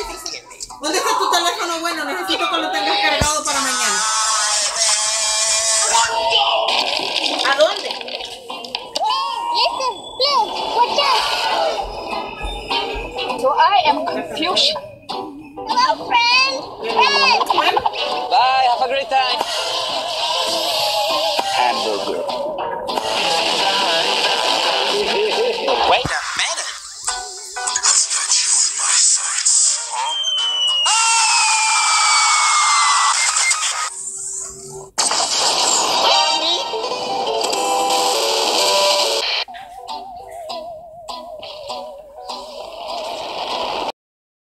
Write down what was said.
¿Dónde está tu teléfono? Bueno, necesito que lo tengas cargado para mañana. ¿A dónde? Listen, please, watch out. So I am confused. Hello, friend. Friend. Bye, have a great time.